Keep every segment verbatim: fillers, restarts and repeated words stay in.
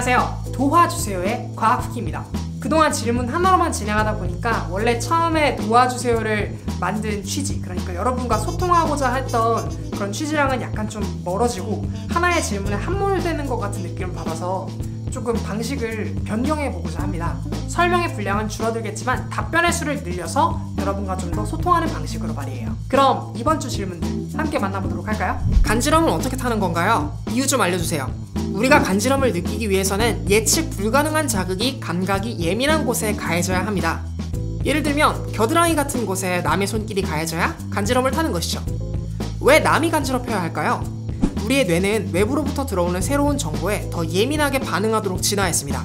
안녕하세요. 도와주세요의 과학후기입니다. 그동안 질문 하나로만 진행하다 보니까 원래 처음에 도와주세요를 만든 취지, 그러니까 여러분과 소통하고자 했던 그런 취지랑은 약간 좀 멀어지고 하나의 질문에 함몰되는 것 같은 느낌을 받아서 조금 방식을 변경해보고자 합니다. 설명의 분량은 줄어들겠지만 답변의 수를 늘려서 여러분과 좀 더 소통하는 방식으로 말이에요. 그럼 이번 주 질문들 함께 만나보도록 할까요? 간지럼은 어떻게 타는 건가요? 이유 좀 알려주세요. 우리가 간지럼을 느끼기 위해서는 예측 불가능한 자극이 감각이 예민한 곳에 가해져야 합니다. 예를 들면 겨드랑이 같은 곳에 남의 손길이 가해져야 간지럼을 타는 것이죠. 왜 남이 간지럽혀야 할까요? 우리의 뇌는 외부로부터 들어오는 새로운 정보에 더 예민하게 반응하도록 진화했습니다.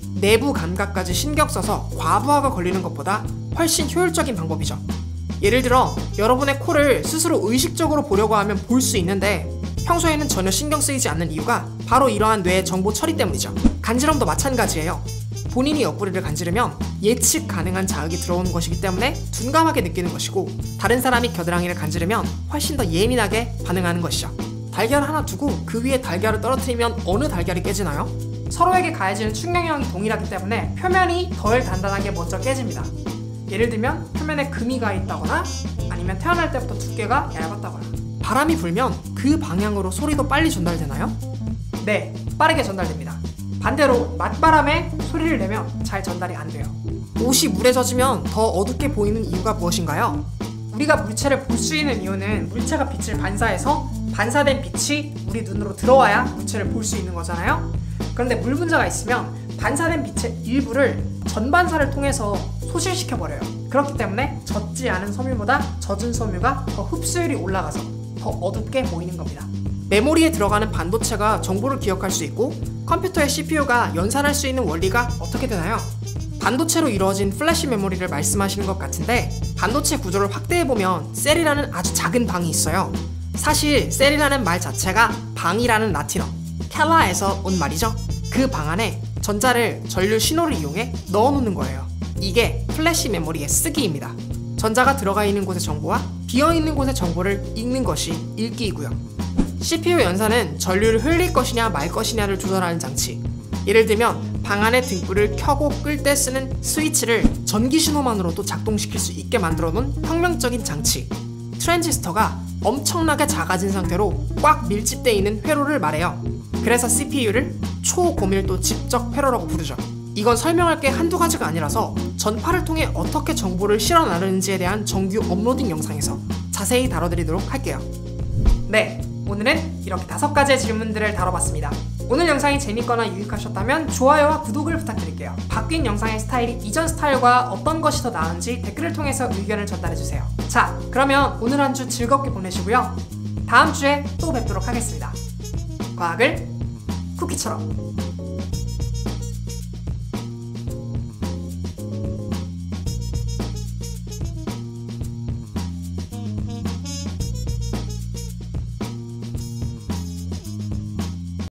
내부 감각까지 신경 써서 과부하가 걸리는 것보다 훨씬 효율적인 방법이죠. 예를 들어 여러분의 코를 스스로 의식적으로 보려고 하면 볼 수 있는데 평소에는 전혀 신경 쓰이지 않는 이유가 바로 이러한 뇌의 정보 처리 때문이죠. 간지럼도 마찬가지예요. 본인이 옆구리를 간지르면 예측 가능한 자극이 들어오는 것이기 때문에 둔감하게 느끼는 것이고, 다른 사람이 겨드랑이를 간지르면 훨씬 더 예민하게 반응하는 것이죠. 달걀 하나 두고 그 위에 달걀을 떨어뜨리면 어느 달걀이 깨지나요? 서로에게 가해지는 충격력이 동일하기 때문에 표면이 덜 단단한 게 먼저 깨집니다. 예를 들면 표면에 금이 가 있다거나 아니면 태어날 때부터 두께가 얇았다거나. 바람이 불면 그 방향으로 소리도 빨리 전달되나요? 네, 빠르게 전달됩니다. 반대로 맞바람에 소리를 내면 잘 전달이 안 돼요. 옷이 물에 젖으면 더 어둡게 보이는 이유가 무엇인가요? 우리가 물체를 볼 수 있는 이유는 물체가 빛을 반사해서 반사된 빛이 우리 눈으로 들어와야 물체를 볼 수 있는 거잖아요. 그런데 물 분자가 있으면 반사된 빛의 일부를 전반사를 통해서 소실시켜버려요. 그렇기 때문에 젖지 않은 섬유보다 젖은 섬유가 더 흡수율이 올라가서 더 어둡게 보이는 겁니다. 메모리에 들어가는 반도체가 정보를 기억할 수 있고 컴퓨터의 씨피유가 연산할 수 있는 원리가 어떻게 되나요? 반도체로 이루어진 플래시 메모리를 말씀하시는 것 같은데, 반도체 구조를 확대해보면 셀이라는 아주 작은 방이 있어요. 사실 셀이라는 말 자체가 방이라는 라틴어 캘라에서 온 말이죠. 그 방 안에 전자를 전류 신호를 이용해 넣어놓는 거예요. 이게 플래시 메모리의 쓰기입니다. 전자가 들어가 있는 곳의 정보와 비어있는 곳의 정보를 읽는 것이 읽기이고요. 씨피유 연산은 전류를 흘릴 것이냐 말 것이냐를 조절하는 장치. 예를 들면 방 안의 등불을 켜고 끌 때 쓰는 스위치를 전기 신호만으로도 작동시킬 수 있게 만들어 놓은 혁명적인 장치. 트랜지스터가 엄청나게 작아진 상태로 꽉 밀집되어 있는 회로를 말해요. 그래서 씨피유를 초고밀도 집적 회로라고 부르죠. 이건 설명할 게 한두 가지가 아니라서 전파를 통해 어떻게 정보를 실어 나르는지에 대한 정규 업로딩 영상에서 자세히 다뤄드리도록 할게요. 네, 오늘은 이렇게 다섯 가지의 질문들을 다뤄봤습니다. 오늘 영상이 재밌거나 유익하셨다면 좋아요와 구독을 부탁드릴게요. 바뀐 영상의 스타일이 이전 스타일과 어떤 것이 더 나은지 댓글을 통해서 의견을 전달해주세요. 자, 그러면 오늘 한 주 즐겁게 보내시고요. 다음 주에 또 뵙도록 하겠습니다. 과학을 쿠키처럼.